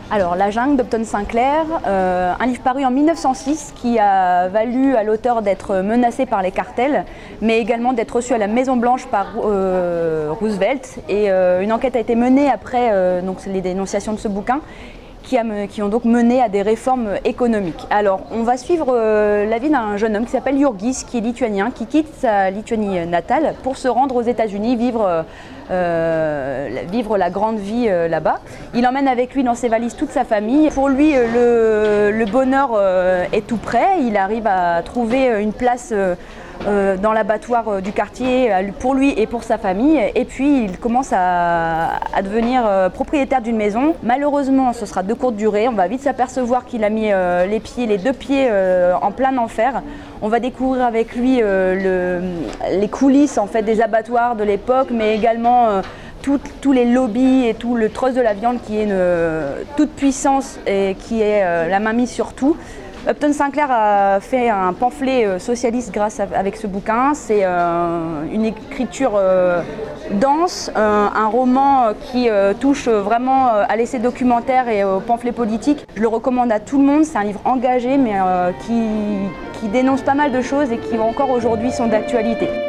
Alors, La jungle d'Upton Sinclair, un livre paru en 1906 qui a valu à l'auteur d'être menacé par les cartels, mais également d'être reçu à la Maison Blanche par Roosevelt. Et une enquête a été menée après donc les dénonciations de ce bouquin, qui ont donc mené à des réformes économiques. Alors, on va suivre la vie d'un jeune homme qui s'appelle Jurgis, qui est lituanien, qui quitte sa Lituanie natale pour se rendre aux États-Unis, vivre la grande vie là-bas. Il emmène avec lui dans ses valises toute sa famille. Pour lui, le bonheur est tout près. Il arrive à trouver une place dans l'abattoir du quartier pour lui et pour sa famille, et puis il commence à devenir propriétaire d'une maison. Malheureusement, ce sera de courte durée. On va vite s'apercevoir qu'il a mis les deux pieds en plein enfer. On va découvrir avec lui les coulisses en fait, des abattoirs de l'époque, mais également tous les lobbies et tout le trust de la viande qui est toute puissance et qui est la mainmise sur tout. Upton Sinclair a fait un pamphlet socialiste avec ce bouquin. C'est une écriture dense, un roman qui touche vraiment à l'essai documentaire et au pamphlet politique. Je le recommande à tout le monde. C'est un livre engagé mais qui dénonce pas mal de choses et qui encore aujourd'hui sont d'actualité.